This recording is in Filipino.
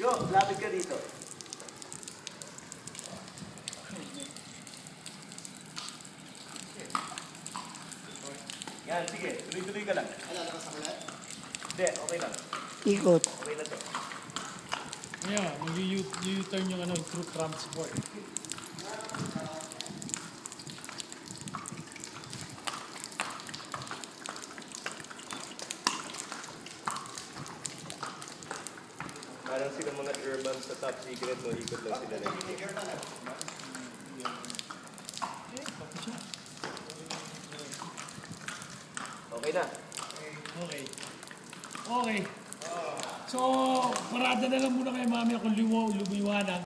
Jo, lapit ka dito. Yan, sige. Tuloy-tuloy ka lang. Lalabas ako lahat? Hindi, okay lang. Ikot. Okay na to. Yeah, mag-u-turn yung through transport. Parang sila mga urban sa top secret, no? Ikot lang sila na ikot. Okay na. Okay. Okay. So, parada na lang muna kay mami kung lumiwanag.